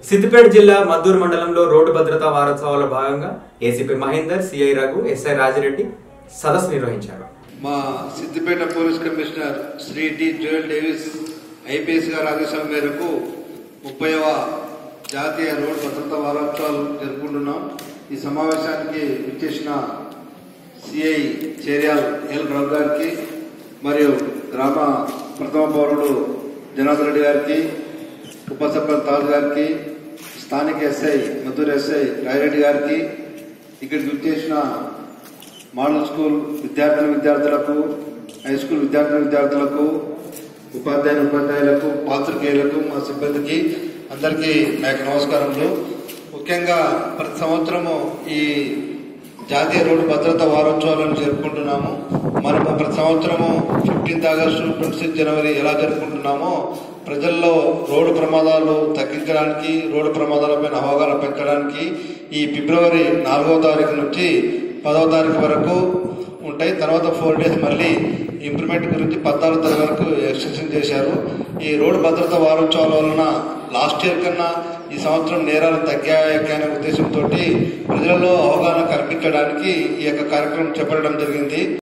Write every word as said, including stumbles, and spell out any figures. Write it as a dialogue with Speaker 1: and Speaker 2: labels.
Speaker 1: సిద్దిపేట జిల్లా మద్దూరు మండలంలో రోడ్డు భద్రతా వారోత్సవాల భాగంగా ACP Mahender, CI Raghu, SI Raji Reddy సదస్సు నిర్వహించారు.
Speaker 2: మా Siddipet police commissioner Shri D Joel Davis IPS గారి ఆదేశాల మేరకు ముప్పైవ జాతీయ రోడ్డు భద్రతా వారోత్సవాలు జరుపుకుంటున్నాం. ఈ సమావేశానికి విచ్చేసిన సిఐ చేర్యాల్ ఎల్ రఘు గారికి మరియు గ్రామ ప్రథమ పౌరుడు జనార్దన్ రెడ్డి గారికి, ఉప సర్పంచ్ తాజ్ గారికి, స్థానిక ఎస్ఐ మద్దూరు ఎస్ఐ రాయిరెడ్డి గారికి, ఇక్కడికి విచ్చేసిన మోడల్ స్కూల్ విద్యార్థుల విద్యార్థులకు, హై స్కూల్ విద్యార్థుల విద్యార్థులకు, ఉపాధ్యాయుల ఉపాధ్యాయులకు, పాత్రికేయులకు, మా సిబ్బందికి అందరికీ నా యొక్క నమస్కారములు. ముఖ్యంగా ప్రతి సంవత్సరము ఈ జాతీయ రోడ్డు భద్రతా వారోత్సవాలను జరుపుకుంటున్నాము. మనము ప్రతి సంవత్సరము fifteenth August twenty six January ఎలా జరుపుకుంటున్నామో ప్రజల్లో రోడ్డు ప్రమాదాలు తగ్గించడానికి, రోడ్డు ప్రమాదాలపైన అవగాహన పెంచడానికి ఈ ఫిబ్రవరి నాలుగవ తారీఖు నుంచి పదవ తారీఖు వరకు ఉంటాయి. తర్వాత ఫోర్ డేస్ మళ్ళీ ఇంప్రూవ్మెంట్ గురించి పద్నాలుగు తారీఖు వరకు ఎక్స్టెన్షన్ చేశారు. ఈ రోడ్డు భద్రతా వారోత్సవాల వలన లాస్ట్ ఇయర్ కన్నా ఈ సంవత్సరం నేరాలు తగ్గాయనే ఉద్దేశంతో ప్రజలలో అవగాహన కల్పించడానికి ఈ యొక్క కార్యక్రమం చేపట్టడం జరిగింది.